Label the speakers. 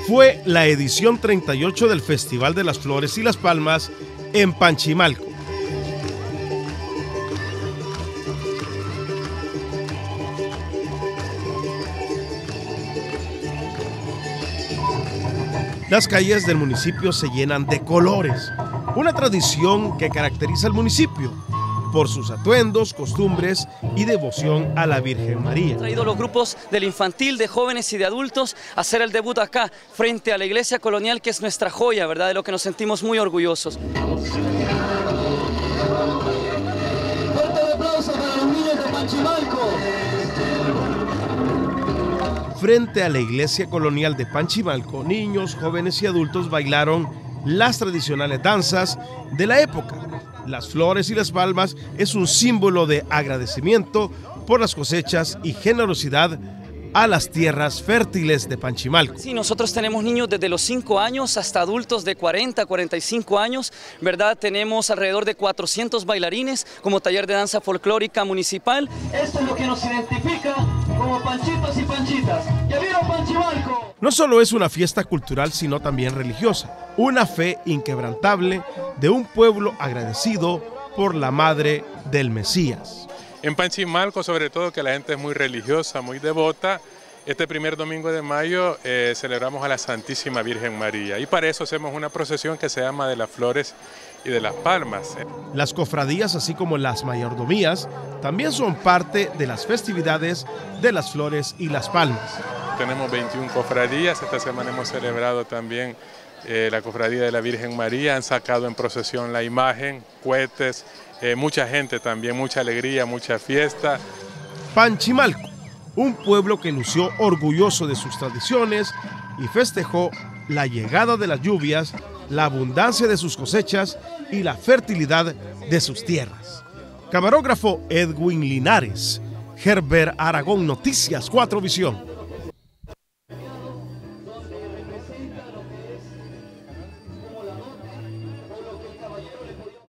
Speaker 1: Fue la edición 38 del Festival de las Flores y las Palmas en Panchimalco. Las calles del municipio se llenan de colores, una tradición que caracteriza al municipio por sus atuendos, costumbres y devoción a la Virgen María.
Speaker 2: Han traído los grupos del infantil, de jóvenes y de adultos a hacer el debut acá, frente a la iglesia colonial, que es nuestra joya, ¿verdad?, de lo que nos sentimos muy orgullosos.
Speaker 3: Fuerte aplauso para los niños de Panchimalco.
Speaker 1: Frente a la iglesia colonial de Panchimalco, niños, jóvenes y adultos bailaron las tradicionales danzas de la época. Las flores y las palmas es un símbolo de agradecimiento por las cosechas y generosidad a las tierras fértiles de Panchimalco.
Speaker 2: Sí, nosotros tenemos niños desde los 5 años hasta adultos de 40, 45 años, ¿verdad? Tenemos alrededor de 400 bailarines como taller de danza folclórica municipal.
Speaker 3: Esto es lo que nos identifica como panchitos y panchitas. ¡Ya vieron Panchimalco!
Speaker 1: No solo es una fiesta cultural, sino también religiosa, una fe inquebrantable de un pueblo agradecido por la Madre del Mesías.
Speaker 4: En Panchimalco, sobre todo, que la gente es muy religiosa, muy devota, este primer domingo de mayo celebramos a la Santísima Virgen María y para eso hacemos una procesión que se llama de las Flores y de las Palmas.
Speaker 1: Las cofradías, así como las mayordomías, también son parte de las festividades de las Flores y las Palmas.
Speaker 4: Tenemos 21 cofradías, esta semana hemos celebrado también la cofradía de la Virgen María, han sacado en procesión la imagen, cohetes, mucha gente también, mucha alegría, mucha fiesta.
Speaker 1: Panchimalco, un pueblo que lució orgulloso de sus tradiciones y festejó la llegada de las lluvias, la abundancia de sus cosechas y la fertilidad de sus tierras. Camarógrafo Edwin Linares, Herbert Aragón, Noticias 4 Visión.